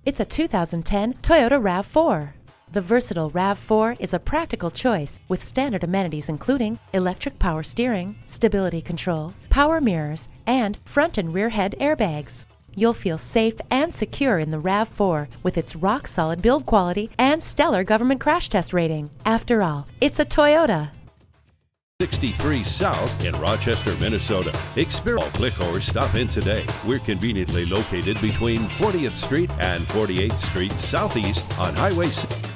It's a 2010 Toyota RAV4. The versatile RAV4 is a practical choice with standard amenities including electric power steering, stability control, power mirrors, and front and rear head airbags. You'll feel safe and secure in the RAV4 with its rock-solid build quality and stellar government crash test rating. After all, it's a Toyota. 63 South in Rochester, Minnesota. Experience, click or stop in today. We're conveniently located between 40th Street and 48th Street Southeast on Highway 6.